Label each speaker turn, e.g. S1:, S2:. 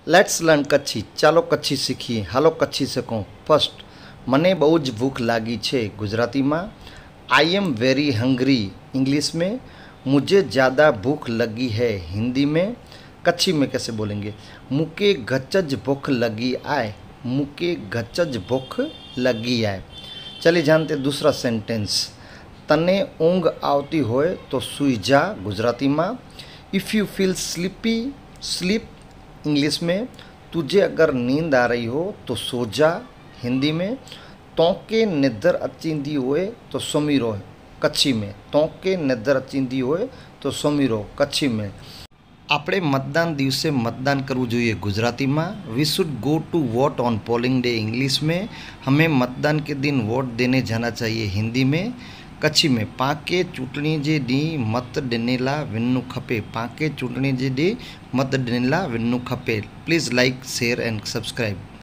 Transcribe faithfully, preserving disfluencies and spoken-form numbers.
S1: Let's learn कच्छी। चालो कच्छी सीखीए। हालो कच्छी सीखो। First, मने बहु ज भूख लागी छे गुजराती में। I am very hungry English में। मुझे ज़्यादा भूख लगी है हिंदी में। कच्छी में कैसे बोलेंगे? मुके गचज भूख लगी आए। मुके गचज भूख लगी आए। चलिए जानते दूसरा सेंटेंस। तने ऊँग आवती होय तो सुई जा गुजराती में। If you feel sleepy sleep English में। तुझे अगर नींद आ रही हो तो सो जा हिंदी में। तोके निद्र अचींदी होए तो सुमी रहो कच्छी में। तोके निद्र अचींदी होए तो सुमी रहो कच्छी में। આપણે मतदान दिवसे मतदान करવું જોઈએ गुजराती में। We should go to vote on polling day English में। हमें मतदान के दिन वोट देने जाना चाहिए हिंदी में। कच्छी में पाके चूंटणी जे डी मत ॾिनेला विनू खपे। पाके चूंटणी जे डी मत ॾिनेला विनू खपे। Please like share and subscribe.